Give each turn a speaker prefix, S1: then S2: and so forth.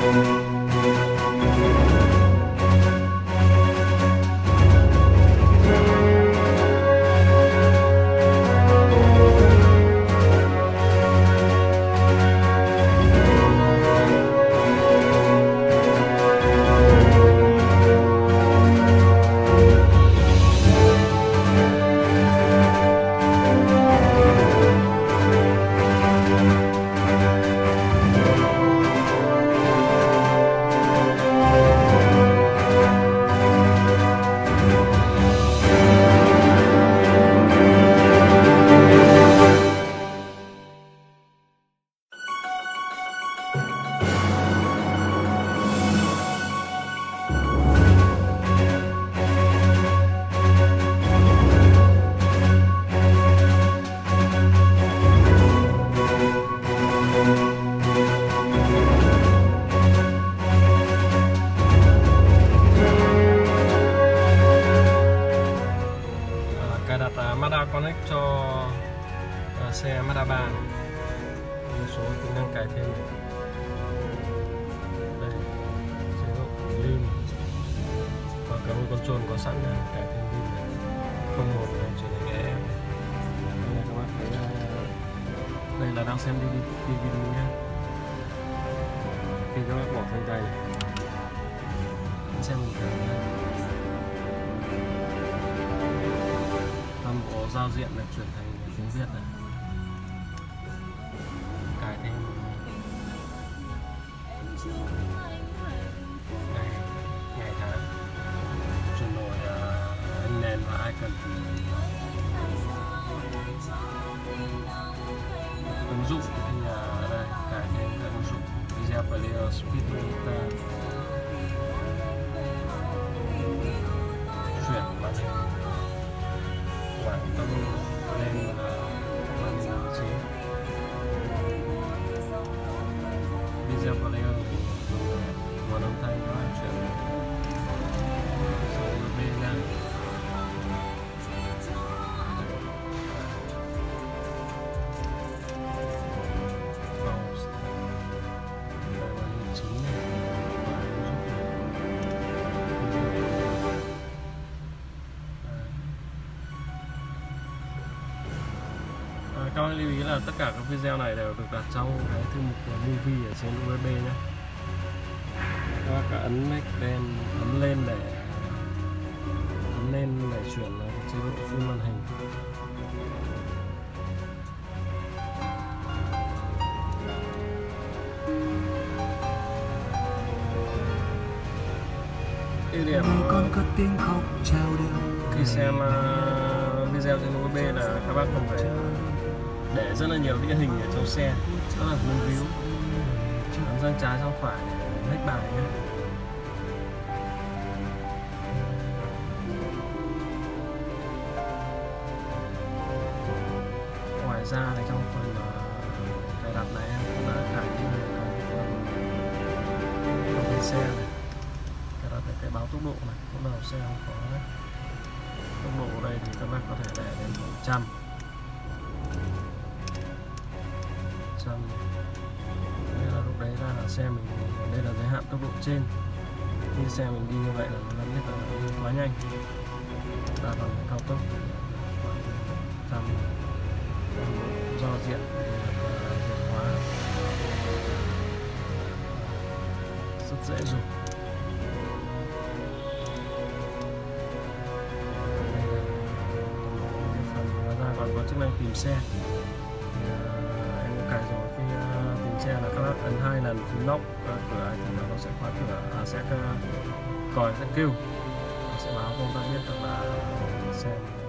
S1: Mazda Connect cho xe Mazda 3 này. Một số tính năng cải thêm này. Đây, chế độ lim và cái con control có sẵn này, cải thêm lim này, không một này, chuyển thành EM này. Đây các bạn thấy đây là đang xem DVD nhé. Khi các bạn bỏ phanh tay xem một cái có giao diện này, chuyển thành tiếng Việt này, cài thêm ngày tháng, chuyển đổi hình nền và icon, ứng dụng thì đây cài thêm các ứng dụng video player, speedometer, chuyển màn hình quảng tâm lên màn hình chính, video player, nguồn âm thanh các bạn chuyển số USB ra, các bạn lưu ý là tất cả các video này đều được đặt trong cái thư mục của movie ở trên USB nhé. Các bạn ấn lên để chuyển chế độ full màn hình. Ưu điểm khi xem video trên USB là các bác không phải để rất là nhiều địa hình ở trong xe, rất là view view, ấn sang trái sang phải để lách bài nhé. Ngoài ra thì trong phần cài đặt này em cũng đã cài thêm cái phần xe này, cài đặt cái báo tốc độ này, lúc nào xe không có đấy. Tốc độ ở đây thì các bác có thể để đến 100. Đây là lúc đấy là xe mình, đây là giới hạn tốc độ trên. Khi xe mình đi như vậy là nó biết là đi quá nhanh, ta bằng cao tốc trăm do diện việt hóa rất dễ dùng. Đây là phần còn có chức năng tìm xe. Cài rồi, khi tìm xe là các bác ấn 2 lần phím lock cửa thì nó sẽ khóa cửa, sẽ còi sẽ kêu, sẽ báo công ta biết rằng là xe